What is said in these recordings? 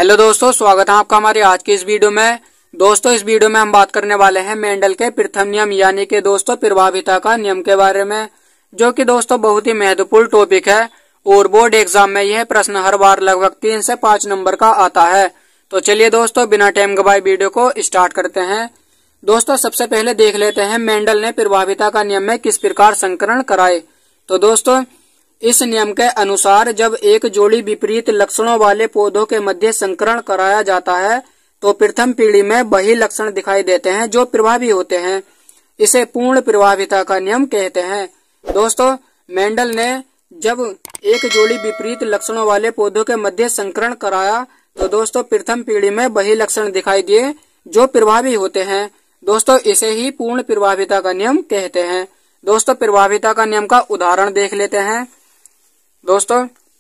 Hello दोस्तों, स्वागत है आपका हमारे आज की इस वीडियो में। दोस्तों, इस वीडियो में हम बात करने वाले हैं मेंडल के प्रथम नियम यानी कि दोस्तों प्रभाविता का नियम के बारे में, जो कि दोस्तों बहुत ही महत्वपूर्ण टॉपिक है और बोर्ड एग्जाम में यह प्रश्न हर बार लगभग 3 से 5 नंबर का आता है। तो चलिए दोस्तों, बिना टाइम गवाए वीडियो को स्टार्ट करते हैं। दोस्तों, सबसे पहले देख लेते हैं मेंडल ने प्रभाविता का नियम में किस प्रकार संकरण कराए। तो दोस्तों, इस नियम के अनुसार जब एक जोड़ी विपरीत लक्षणों वाले पौधों के मध्य संकरण कराया जाता है तो प्रथम पीढ़ी में वही लक्षण दिखाई देते हैं जो प्रभावी होते हैं। इसे पूर्ण प्रभाविता का नियम कहते हैं। दोस्तों, मेंडल ने जब एक जोड़ी विपरीत लक्षणों वाले पौधों के मध्य संकरण कराया तो दोस्तों प्रथम पीढ़ी में वही लक्षण दिखाई दिए जो प्रभावी होते हैं। दोस्तों, इसे ही पूर्ण प्रभाविता का नियम कहते हैं। दोस्तों, प्रभाविता का नियम का उदाहरण देख लेते हैं। दोस्तों,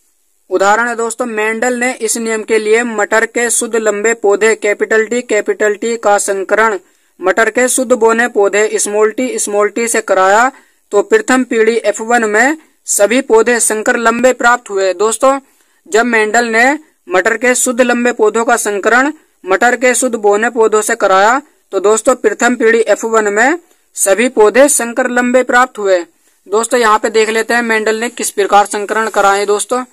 उदाहरण है दोस्तों, मेंडल ने इस नियम के लिए मटर के शुद्ध लंबे पौधे कैपिटल टी का संकरण मटर के शुद्ध बोने पौधे स्मॉल टी से कराया तो प्रथम पीढ़ी F1 में सभी पौधे संकर लंबे प्राप्त हुए। दोस्तों, जब मेंडल ने मटर के शुद्ध लंबे पौधों का संकरण मटर के शुद्ध बोने पौधों से कराया तो दोस्तों प्रथम पीढ़ी F1 में सभी पौधे संकर लंबे प्राप्त हुए। दोस्तों, यहाँ पे देख लेते हैं मेंडल ने किस प्रकार संकरण कराए।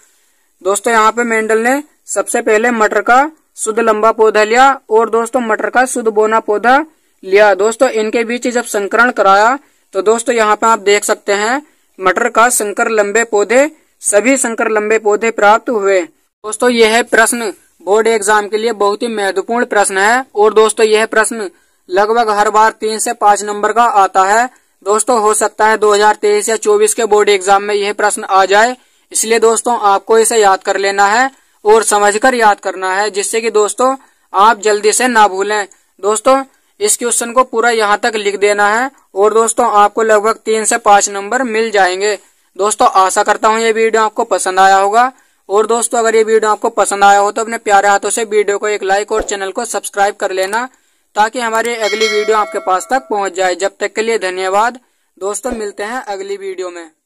दोस्तों यहाँ पे मेंडल ने सबसे पहले मटर का शुद्ध लंबा पौधा लिया और दोस्तों मटर का शुद्ध बोना पौधा लिया। दोस्तों, इनके बीच जब संकरण कराया तो दोस्तों यहाँ पे आप देख सकते हैं मटर का संकर लंबे पौधे सभी संकर लंबे पौधे प्राप्त हुए। दोस्तों, यह प्रश्न बोर्ड एग्जाम के लिए बहुत ही महत्वपूर्ण प्रश्न है और दोस्तों यह प्रश्न लगभग हर बार 3 से 5 नंबर का आता है। दोस्तों, हो सकता है 2023 या 24 के बोर्ड एग्जाम में यह प्रश्न आ जाए, इसलिए दोस्तों आपको इसे याद कर लेना है और समझकर याद करना है जिससे कि दोस्तों आप जल्दी से ना भूलें। दोस्तों, इस क्वेश्चन को पूरा यहाँ तक लिख देना है और दोस्तों आपको लगभग 3 से 5 नंबर मिल जाएंगे। दोस्तों, आशा करता हूँ ये वीडियो आपको पसंद आया होगा और दोस्तों अगर ये वीडियो आपको पसंद आया हो तो अपने प्यारे हाथों से वीडियो को एक लाइक और चैनल को सब्सक्राइब कर लेना ताकि हमारी अगली वीडियो आपके पास तक पहुंच जाए। जब तक के लिए धन्यवाद। दोस्तों, मिलते हैं अगली वीडियो में।